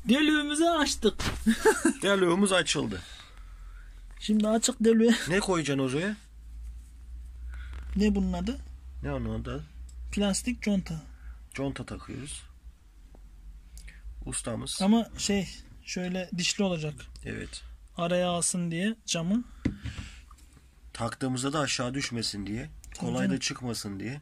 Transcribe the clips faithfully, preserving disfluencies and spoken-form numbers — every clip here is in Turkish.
Deliğimizi açtık. Deliğimiz açıldı. Şimdi açık deliğe. Ne koyacaksın oraya? Ne bunun adı? Ne onun adı? Plastik conta. Conta takıyoruz. Ustamız. Ama şey şöyle dişli olacak. Evet. Araya alsın diye camı. Taktığımızda da aşağı düşmesin diye. Kolay da çıkmasın diye.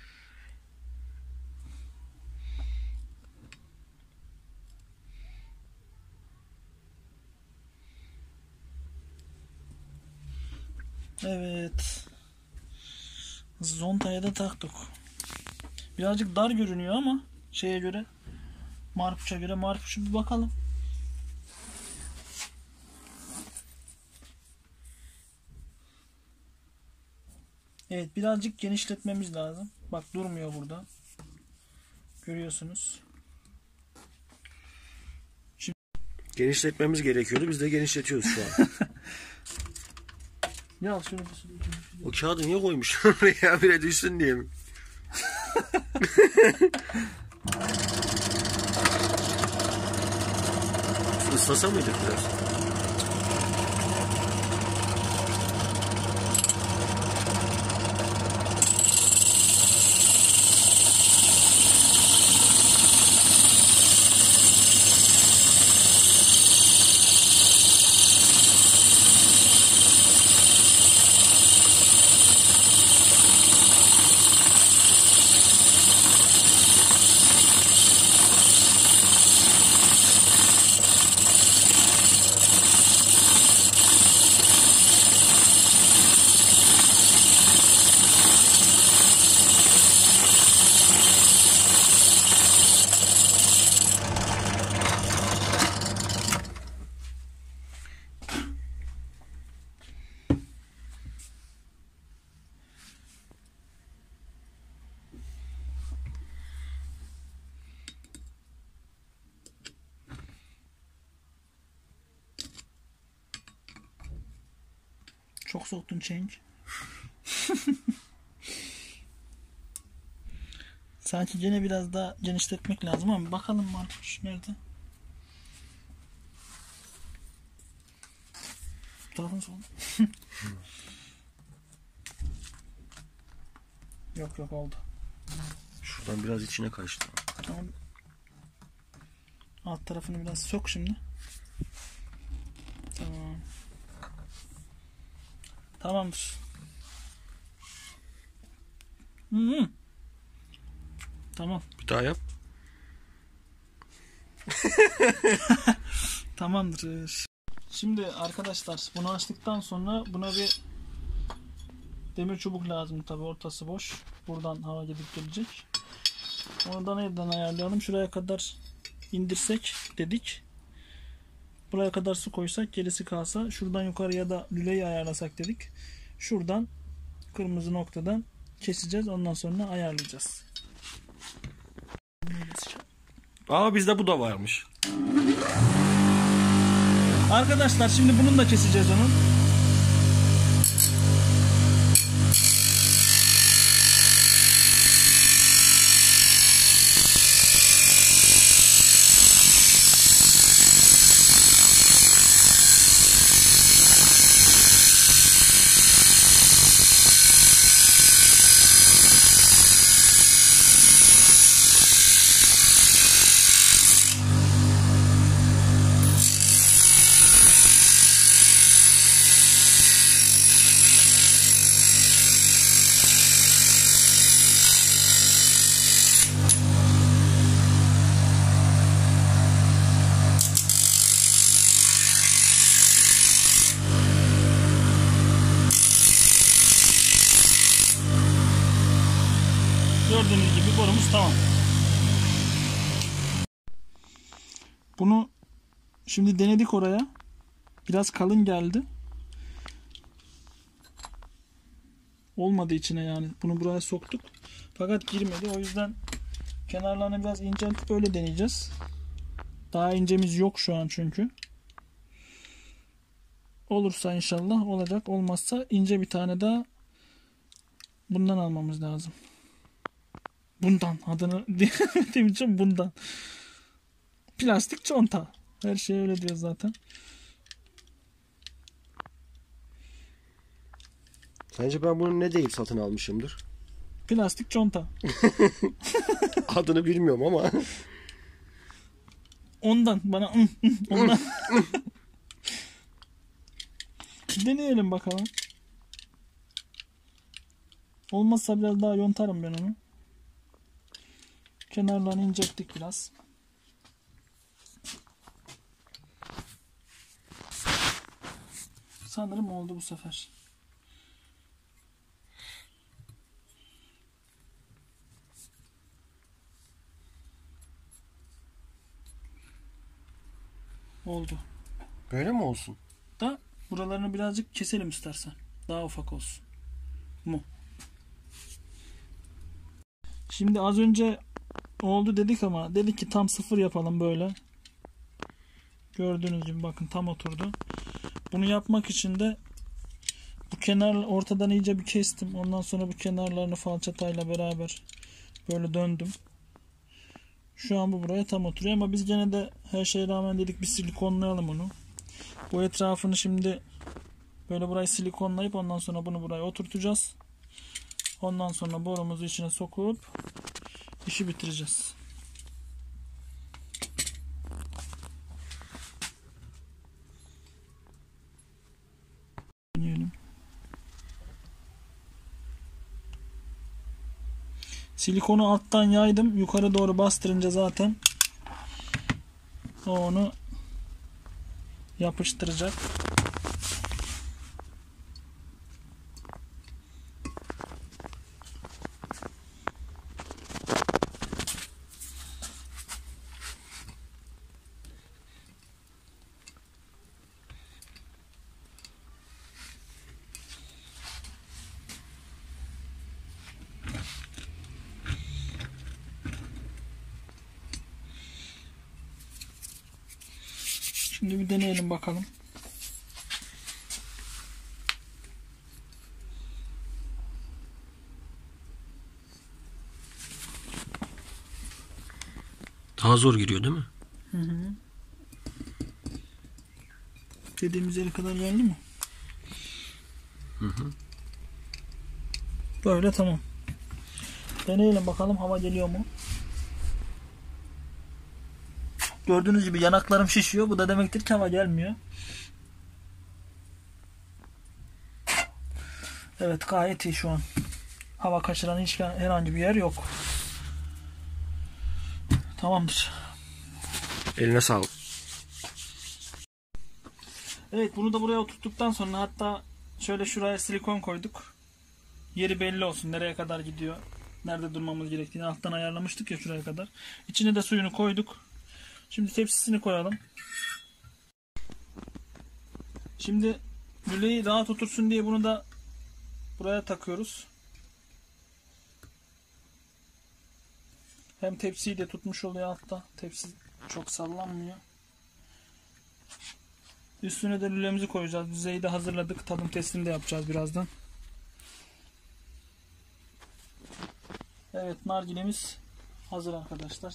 Evet. Zontaya da taktık. Birazcık dar görünüyor ama şeye göre, marpuça göre, marpuçu bir bakalım. Evet, birazcık genişletmemiz lazım. Bak durmuyor burada. Görüyorsunuz. Şimdi genişletmemiz gerekiyordu. Biz de genişletiyoruz şu an. Ya şunu o kağıdı niye koymuş oraya, bire düşsün diye mi? Islasa mıydık biraz? çok soktun change. Sanki gene biraz daha genişletmek lazım ama bakalım marpuç nerede? Tarafın sonu. Yok yok oldu. Şuradan biraz içine kaçtı. Tamam. Alt tarafını biraz sok şimdi. Tamam. Tamamdır. Hı-hı. Tamam. Bir daha yap. Tamamdır. Şimdi arkadaşlar bunu açtıktan sonra buna bir demir çubuk lazım, tabi ortası boş. Buradan hava gidip gelecek. Onu da nereden ayarlayalım? Şuraya kadar indirsek dedik. Buraya kadar su koysak, gerisi kalsa şuradan yukarıya da lüleyi ayarlasak dedik. Şuradan kırmızı noktadan keseceğiz. Ondan sonra ayarlayacağız. Aa, bizde bu da varmış. Arkadaşlar şimdi bunun da keseceğiz onu. Gördüğünüz gibi borumuz tamam. Bunu şimdi denedik oraya. Biraz kalın geldi. Olmadı içine yani. Bunu buraya soktuk. Fakat girmedi. O yüzden kenarlarını biraz inceltip öyle deneyeceğiz. Daha incemiz yok şu an çünkü. Olursa inşallah olacak. Olmazsa ince bir tane daha bundan almamız lazım. Bundan adını diyemediğim için bundan. Plastik conta. Her şey öyle diyor zaten. Sence ben bunu ne değil satın almışımdır? Plastik conta. Adını bilmiyorum ama. Ondan bana ım, ım, ondan. Deneyelim bakalım. Olmazsa biraz daha yontarım ben onu. Kenarlarını incelttik biraz. Sanırım oldu bu sefer. Oldu. Böyle mi olsun? Da buralarını birazcık keselim istersen. Daha ufak olsun. Mu. Şimdi az önce oldu dedik ama dedik ki tam sıfır yapalım böyle. Gördüğünüz gibi bakın tam oturdu. Bunu yapmak için de bu kenar ortadan iyice bir kestim. Ondan sonra bu kenarlarını falçatayla beraber böyle döndüm. Şu an bu buraya tam oturuyor ama biz gene de her şeye rağmen dedik bir silikonlayalım onu. Bu etrafını şimdi böyle burayı silikonlayıp ondan sonra bunu buraya oturtacağız. Ondan sonra borumuzu içine sokup işi bitireceğiz. Deneyelim. Silikonu alttan yaydım. Yukarı doğru bastırınca zaten o onu yapıştıracak. Şimdi bir deneyelim bakalım. Daha zor giriyor değil mi? Hı hı. Dediğimiz yere kadar geldi mi? Hı hı. Böyle tamam. Deneyelim bakalım hava geliyor mu? Gördüğünüz gibi yanaklarım şişiyor. Bu da demektir ki hava gelmiyor. Evet gayet iyi şu an. Hava kaçıran hiç herhangi bir yer yok. Tamamdır. Eline sağlık. Evet bunu da buraya oturttuktan sonra hatta şöyle şuraya silikon koyduk. Yeri belli olsun. Nereye kadar gidiyor. Nerede durmamız gerektiğini alttan ayarlamıştık ya şuraya kadar. İçine de suyunu koyduk. Şimdi tepsisini koyalım. Şimdi lüleyi rahat otursun diye bunu da buraya takıyoruz. Hem tepsiyi de tutmuş oluyor altta. Tepsi çok sallanmıyor. Üstüne de lülemizi koyacağız. Düzeyi de hazırladık. Tadım testini de yapacağız birazdan. Evet nargilemiz hazır arkadaşlar.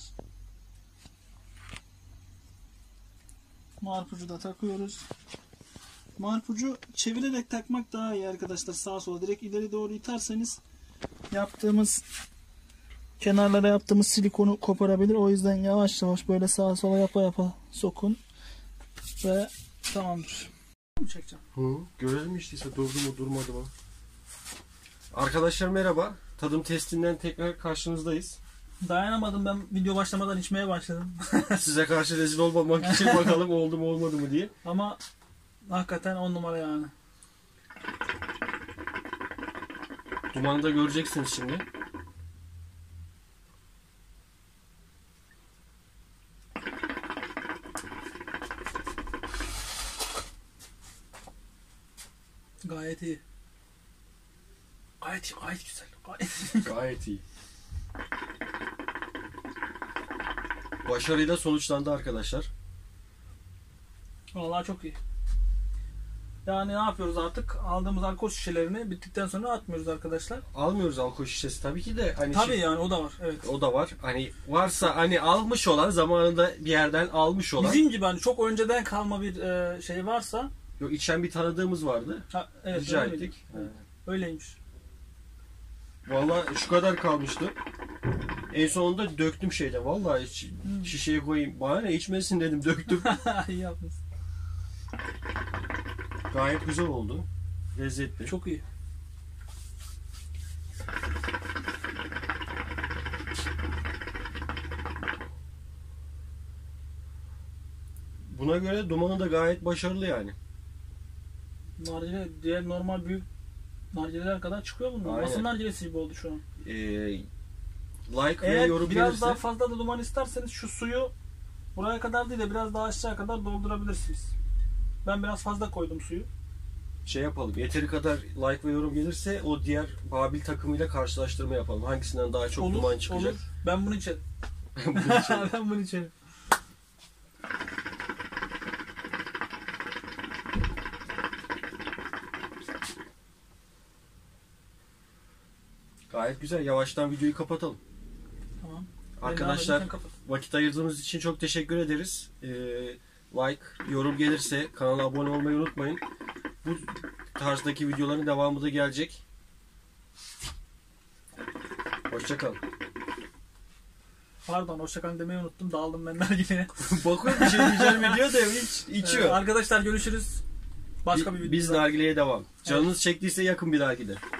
Marpucu da takıyoruz. Marpucu çevirerek takmak daha iyi arkadaşlar. Sağa sola direkt ileri doğru iterseniz yaptığımız kenarlara yaptığımız silikonu koparabilir. O yüzden yavaş yavaş böyle sağa sola yapa yapa sokun ve tamamdır. Çekeceğim. Hı, görelim işte durdu mu durmadı mı? Arkadaşlar merhaba. Tadım testinden tekrar karşınızdayız. Dayanamadım, ben video başlamadan içmeye başladım. Size karşı rezil olmamak için bakalım oldu mu olmadı mı diye. Ama hakikaten on numara yani. Dumanı da göreceksiniz şimdi. Gayet iyi. Gayet iyi, gayet güzel. Gayet, Gayet iyi. Başarıyla sonuçlandı arkadaşlar. vallahi çok iyi. Yani ne yapıyoruz artık? Aldığımız alkol şişelerini bittikten sonra atmıyoruz arkadaşlar. Almıyoruz alkol şişesi tabii ki de. Hani Tabii şey- yani o da var. Evet. o da var. Hani varsa hani almış olan, zamanında bir yerden almış olan. Bizim gibi hani çok önceden kalma bir e, şey varsa. Yok, içen bir tanıdığımız vardı. Ha, evet, Rica öyle ettik. miydi? Evet, öyleymiş. Vallahi şu kadar kalmıştı. En sonunda döktüm şeyde. Vallahi hiç Hmm. şişeye koyayım. Bana ne, içmesin dedim, döktüm. İyi yapmışsın. Gayet güzel oldu. Lezzetli. Çok iyi. Buna göre dumanı da gayet başarılı yani. Nargile diğer normal büyük nargileler kadar çıkıyor bunlar. Aynen. Nasıl nargilesi gibi oldu şu an. Ee, like ve Eğer yorum biraz gelirse daha fazla da duman isterseniz şu suyu buraya kadar değil de biraz daha aşağı kadar doldurabilirsiniz. Ben biraz fazla koydum suyu. şey yapalım. Yeteri kadar like ve yorum gelirse o diğer Babil takımıyla karşılaştırma yapalım. Hangisinden daha çok Olur, duman çıkacak? olur. Ben bunu içerim. Bunun için Ben bunu içerim. gayet güzel. Yavaştan videoyu kapatalım. Tamam. Arkadaşlar, Ben devam edeyim, sen vakit ayırdığınız için çok teşekkür ederiz. Ee, like, yorum gelirse kanala abone olmayı unutmayın. Bu tarzdaki videoların devamı da gelecek. Hoşçakalın. kapat. Pardon, hoşçakalın demeyi unuttum. Dağıldım ben nargileye. Bakıyorum bir şey diyeceğim diyor da hiç içiyor. Ee, arkadaşlar görüşürüz. Başka bir videoda. Biz nargileye devam. Canınız çektiyse yakın bir dahaki de.